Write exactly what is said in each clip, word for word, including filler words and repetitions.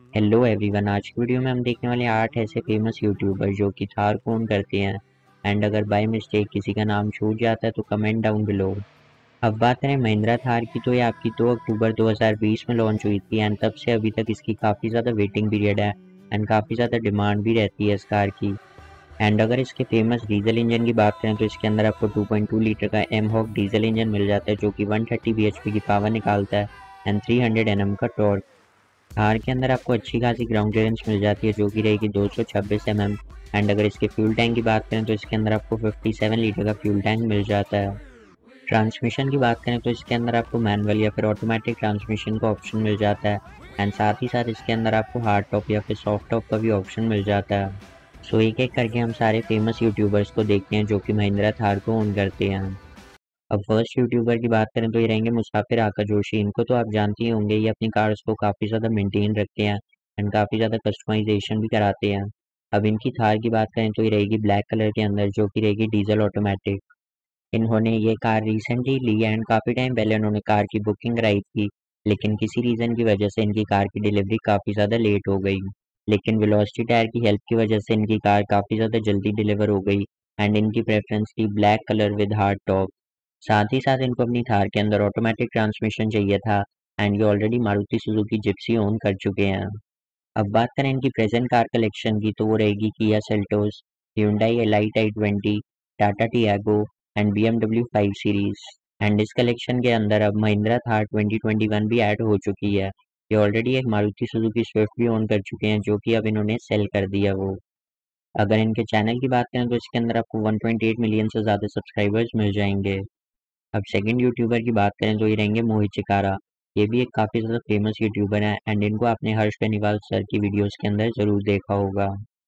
Hello everyone, आज की video में हम देखने वाले हैं आठ ऐसे फेमस यूट्यूबर जो कि थार को ओन करते हैं। एंड अगर बाय मिस्टेक किसी का नाम छूट जाता है तो कमेंट डाउन बिलो। अब बात करें महिंद्रा थार की, तो ये आपकी दो अक्टूबर दो हज़ार बीस में लॉन्च हुई थी एंड तब से अभी तक इसकी काफ़ी ज़्यादा वेटिंग पीरियड है एंड काफ़ी ज़्यादा डिमांड भी रहती है इस कार की। एंड अगर इसके फेमस डीजल इंजन की बात करें तो इसके अंदर आपको टू पॉइंट टू लीटर का एम हॉक डीजल इंजन मिल जाता है जो कि one thirty B H P की पावर निकालता है and three hundred N M का टॉर्क। थार के अंदर आपको अच्छी खासी ग्राउंड क्लियरेंस मिल जाती है जो कि रहेगी दो सौ छब्बीस एम एम। एंड अगर इसके फ्यूल टैंक की बात करें तो इसके अंदर आपको सत्तावन लीटर का फ्यूल टैंक मिल जाता है। ट्रांसमिशन की बात करें तो इसके अंदर आपको मैनुअल या फिर ऑटोमेटिक ट्रांसमिशन का ऑप्शन मिल जाता है एंड साथ ही साथ इसके अंदर आपको हार्ड टॉप या फिर सॉफ्ट टॉप का भी ऑप्शन मिल जाता है। सो एक एक करके हम सारे फेमस यूट्यूबर्स को देखते हैं जो कि महिंद्रा थार को ओन करते हैं। अब फर्स्ट यूट्यूबर की बात करें तो ये रहेंगे मुसाफिर आका जोशी। इनको तो आप जानते ही होंगे, ये अपनी कार्स को काफ़ी ज़्यादा मेंटेन रखते हैं एंड काफ़ी ज़्यादा कस्टमाइजेशन भी कराते हैं। अब इनकी थार की बात करें तो ये रहेगी ब्लैक कलर के अंदर जो कि रहेगी डीजल ऑटोमेटिक। इन्होंने ये कार रिसेंटली ली एंड काफ़ी टाइम पहले उन्होंने कार की बुकिंग कराई थी, लेकिन किसी रीज़न की वजह से इनकी कार की डिलीवरी काफ़ी ज़्यादा लेट हो गई। लेकिन वेलोसिटी टायर की हेल्प की वजह से इनकी कार काफ़ी ज़्यादा जल्दी डिलीवर हो गई एंड इनकी प्रेफरेंस थी black colour with hard top. साथ ही साथ इनको अपनी थार के अंदर ऑटोमेटिक ट्रांसमिशन चाहिए था एंड ये already Maruti Suzuki Gypsy own कर चुके हैं। अब बात करें इनकी प्रेजेंट कार कलेक्शन की, तो वो रहेगी Kia Seltos, Hyundai Elite I twenty, Tata Tiago and B M W five series. And इस कलेक्शन के अंदर अब Mahindra Thar twenty twenty one भी ऐड हो चुकी है। ये ऑलरेडी एक मारुति सुजुकी स्विफ्ट भी ओन कर चुके हैं जो कि अब इन्होंने सेल कर दिया वो। अगर इनके चैनल की बात करें तो इसके अंदर आपको वन पॉइंट एट मिलियन से ज़्यादा सब्सक्राइबर्स मिल जाएंगे। अब सेकंड यूट्यूबर की बात करें तो ये रहेंगे मोहित चिकारा। ये भी एक काफ़ी ज़्यादा फेमस यूट्यूबर हैं एंड इनको आपने हर्ष बेनीवाल सर की वीडियोस के अंदर ज़रूर देखा होगा।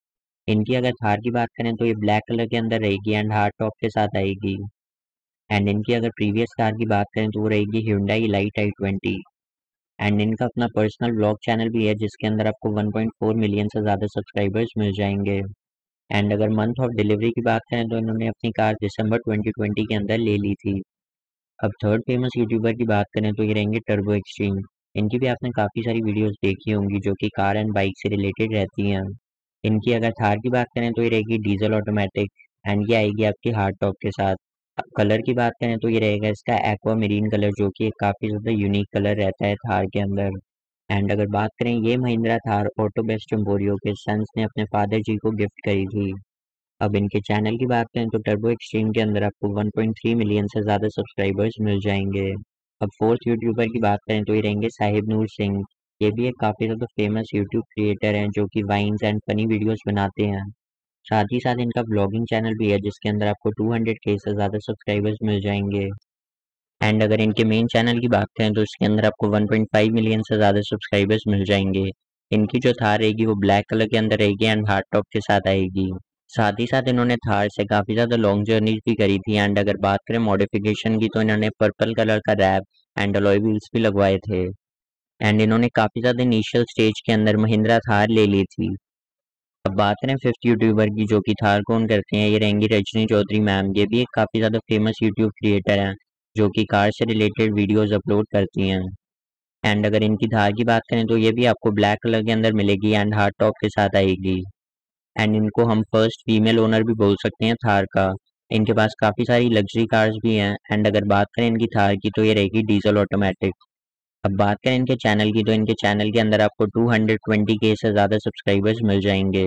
इनकी अगर थार की बात करें तो ये ब्लैक कलर के अंदर रहेगी एंड हार्ड टॉप के साथ आएगी। एंड इनकी अगर प्रीवियस कार की बात करें तो वो रहेगी Hyundai Elite I twenty. And इनका अपना पर्सनल ब्लॉग चैनल भी है जिसके अंदर आपको वन पॉइंट फोर मिलियन से ज़्यादा सब्सक्राइबर्स मिल जाएंगे। एंड अगर मंथ ऑफ डिलीवरी की बात करें तो इन्होंने अपनी कार दिसंबर ट्वेंटी ट्वेंटी के अंदर ले ली थी। अब थर्ड फेमस यूट्यूबर की बात करें तो ये रहेंगे टर्बो एक्सट्रीम। इनकी भी आपने काफ़ी सारी वीडियोस देखी होंगी जो कि कार एंड बाइक से रिलेटेड रहती हैं। इनकी अगर थार की बात करें तो ये रहेगी डीजल ऑटोमेटिक एंड ये आएगी आपकी हार्ड टॉप के साथ। अब कलर की बात करें तो ये रहेगा इसका एक्वा मरीन कलर जो कि एक काफ़ी ज़्यादा यूनिक कलर रहता है थार के अंदर। एंड अगर बात करें, ये Mahindra Thar auto best Emporio के सन्स ने अपने फादर जी को गिफ्ट करी थी। अब इनके चैनल की बात करें तो टर्बो एक्सट्रीम के अंदर आपको वन पॉइंट थ्री मिलियन से ज़्यादा सब्सक्राइबर्स मिल जाएंगे। अब फोर्थ यूट्यूबर की बात करें तो ये रहेंगे साहिब नूर सिंह। ये भी एक काफ़ी ज़्यादा फेमस यूट्यूब क्रिएटर हैं जो कि वाइन्स एंड फनी वीडियोस बनाते हैं। साथ ही साथ इनका ब्लॉगिंग चैनल भी है जिसके अंदर आपको टू हंड्रेड के से ज़्यादा सब्सक्राइबर्स मिल जाएंगे। एंड अगर इनके मेन चैनल की बात करें तो इसके अंदर आपको वन पॉइंट फाइव मिलियन से ज़्यादा सब्सक्राइबर्स मिल जाएंगे। इनकी जो थार रहेगी वो ब्लैक कलर के अंदर रहेगी एंड हार्ड टॉप के साथ आएगी। साथ ही साथ इन्होंने थार से काफ़ी ज़्यादा लॉन्ग जर्नीज भी करी थी। एंड अगर बात करें मॉडिफिकेशन की, तो इन्होंने पर्पल कलर का रैप एंड अलॉय व्हील्स भी लगवाए थे। एंड इन्होंने काफ़ी ज़्यादा इनिशियल स्टेज के अंदर महिंद्रा थार ले ली थी। अब बात करें फिफ्थ यूट्यूबर की जो कि थार को ओन करते हैं, ये रहेंगी रजनी चौधरी मैम। ये भी एक काफ़ी ज़्यादा फेमस यूट्यूब क्रिएटर हैं जो कि कार से रिलेटेड वीडियोस अपलोड करती हैं। एंड अगर इनकी थार की बात करें तो ये भी आपको ब्लैक कलर के अंदर मिलेगी एंड हार्ड टॉप के साथ आएगी। एंड इनको हम फर्स्ट फीमेल ओनर भी बोल सकते हैं थार का। इनके पास काफ़ी सारी लग्जरी कार्स भी हैं। एंड अगर बात करें इनकी थार की, तो ये रहेगी डीजल ऑटोमेटिक। अब बात करें इनके चैनल की, तो इनके चैनल के अंदर आपको टू हंड्रेड ट्वेंटी के से ज़्यादा सब्सक्राइबर्स मिल जाएंगे।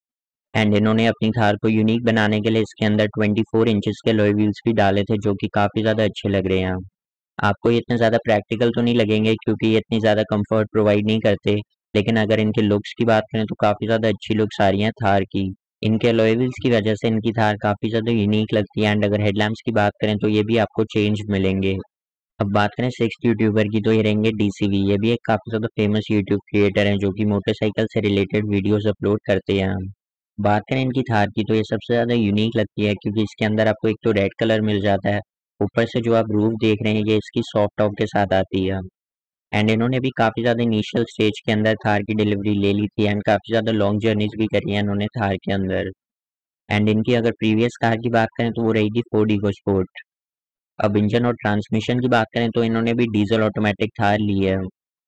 एंड इन्होंने अपनी थार को यूनिक बनाने के लिए इसके अंदर ट्वेंटी फोर इंचेस के अलॉय व्हील्स भी डाले थे जो कि काफ़ी ज़्यादा अच्छे लग रहे हैं। आपको ये इतने ज़्यादा प्रैक्टिकल तो नहीं लगेंगे क्योंकि ये इतनी ज़्यादा कंफर्ट प्रोवाइड नहीं करते, लेकिन अगर इनके लुक्स की बात करें तो काफ़ी ज़्यादा अच्छी लुक्स आ रही हैं थार की। इनके अलॉय व्हील्स की वजह से इनकी थार काफ़ी ज़्यादा यूनिक लगती है। एंड अगर हेडलैम्प्स की बात करें तो ये भी आपको चेंज मिलेंगे। अब बात करें सिक्स्थ यूट्यूबर की, तो ये रहेंगे डीसीवी। ये भी एक काफ़ी ज़्यादा फेमस यूट्यूब क्रिएटर हैं जो कि मोटरसाइकिल से रिलेटेड वीडियोस अपलोड करते हैं। बात करें इनकी थार की, तो ये सबसे ज़्यादा यूनिक लगती है क्योंकि इसके अंदर आपको एक तो रेड कलर मिल जाता है, ऊपर से जो आप रूफ देख रहे हैं ये इसकी सॉफ्ट टॉप के साथ आती है। एंड इन्होंने भी काफ़ी ज़्यादा इनिशियल स्टेज के अंदर थार की डिलीवरी ले ली थी एंड काफ़ी ज़्यादा लॉन्ग जर्नीज भी करी है इन्होंने थार के अंदर। एंड इनकी अगर प्रीवियस कार की बात करें तो वो रहेगी फोर्ड इको स्पोर्ट। अब इंजन और ट्रांसमिशन की बात करें तो इन्होंने भी डीजल ऑटोमेटिक थार ली है।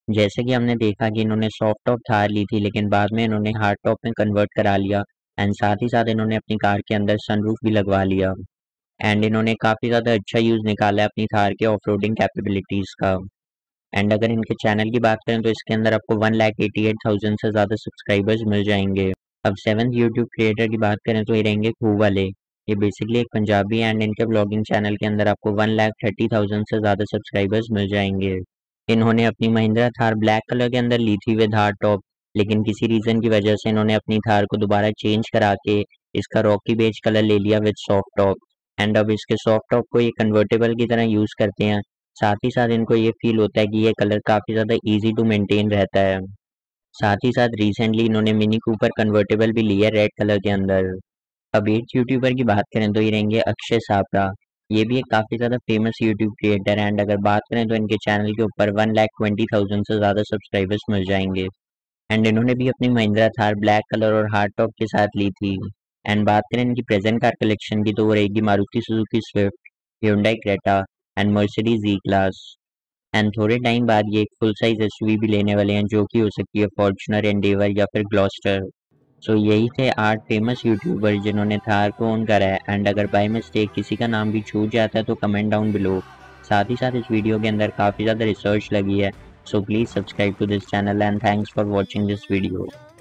जैसे कि हमने देखा कि इन्होंने सॉफ्ट टॉप थार ली थी, लेकिन बाद में इन्होंने हार्ड टॉप में कन्वर्ट करा लिया एंड साथ ही साथ इन्होंने अपनी कार के अंदर सनरूफ भी लगवा लिया एंड इन्होंने काफ़ी ज़्यादा अच्छा यूज़ निकाला है अपनी थार के ऑफ रोडिंग कैपेबिलिटीज़ का। एंड अगर इनके चैनल की बात करें तो इसके अंदर आपको one lakh eighty eight thousand से ज़्यादा सब्सक्राइबर्स मिल जाएंगे। अब सेवन्थ यूट्यूब क्रिएटर की बात करें तो ये रहेंगे खूब वाले। ये बेसिकली एक पंजाबी एंड इनके ब्लॉगिंग चैनल के अंदर आपको वन लाख थर्टी थाउजेंड से ज़्यादा सब्सक्राइबर्स मिल जाएंगे। इन्होंने अपनी महिंद्रा थार ब्लैक कलर के अंदर ली थी विद हार्ड टॉप, लेकिन किसी रीज़न की वजह से इन्होंने अपनी थार को दोबारा चेंज करा के इसका रॉकी बेज कलर ले लिया विद सॉफ्ट टॉप। एंड अब इसके सॉफ्ट टॉप को ये कन्वर्टेबल की तरह यूज़ करते हैं। साथ ही साथ इनको ये फील होता है कि ये कलर काफ़ी ज़्यादा इजी टू मेंटेन रहता है। साथ ही साथ रिसेंटली इन्होंने मिनी कूपर कन्वर्टेबल भी लिया है रेड कलर के अंदर। अब एट यूट्यूबर की बात करें तो ये रहेंगे अक्षय सापरा। ये भी एक काफ़ी ज़्यादा फेमस यूट्यूब क्रिएटर है एंड अगर बात करें तो इनके चैनल के ऊपर वन लाख ट्वेंटी थाउजेंड से ज़्यादा सब्सक्राइबर्स मिल जाएंगे। एंड इन्होंने भी अपनी महिंद्रा थार ब्लैक कलर और हार्ड टॉप के साथ ली थी। एंड बात करें इनकी प्रेजेंट कार कलेक्शन की तो वो रहेगी Maruti Suzuki Swift, Hyundai Creta and Mercedes E class. And थोड़े टाइम बाद ये एक फुल साइज एसयूवी भी लेने वाले हैं जो कि हो सकती है फॉर्च्यूनर, एंडेवर या फिर ग्लॉस्टर। सो यही थे आठ फेमस यूट्यूबर जिन्होंने थार को ओन करा है एंड अगर बाय मिस्टेक किसी का नाम भी छूट जाता है तो कमेंट डाउन बिलो। साथ ही साथ इस वीडियो के अंदर काफ़ी ज़्यादा रिसर्च लगी है, so please subscribe to this channel and thanks for watching this video.